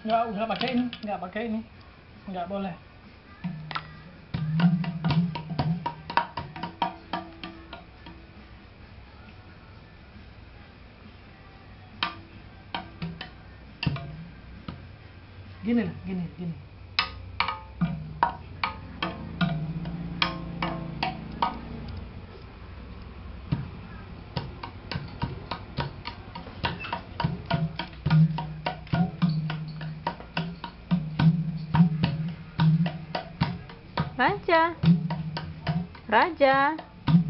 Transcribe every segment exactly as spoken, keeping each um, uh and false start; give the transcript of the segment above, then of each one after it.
Nggak usah pakai ini, nggak pakai ini, nggak boleh. Gini lah, gini, gini. Raja, Raja.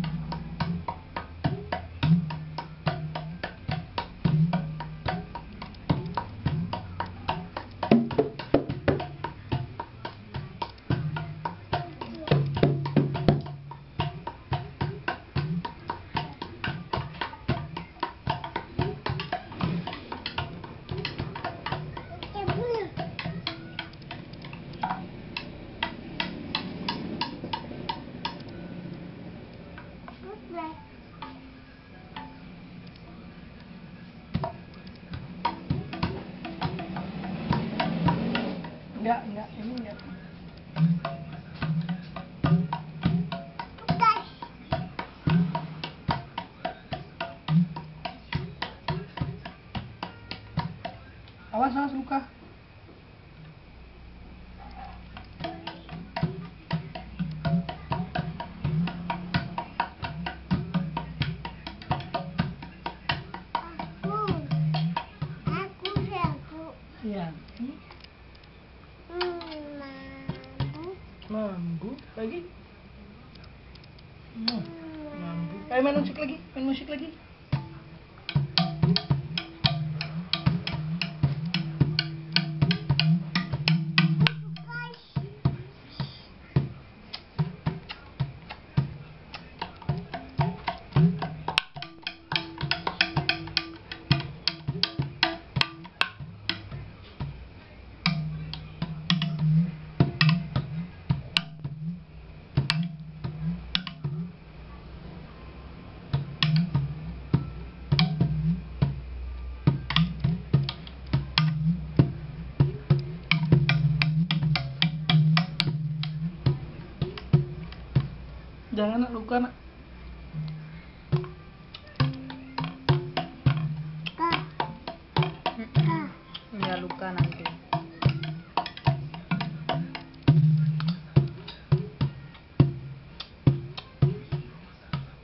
Enggak, enggak, ini enggak. Awas, awas luka. Aku, aku, aku. Iya. Hmm. Mambu lagi. Hmm. Mambu. Ayo main musik lagi, main musik lagi. Jangan nak luka nak.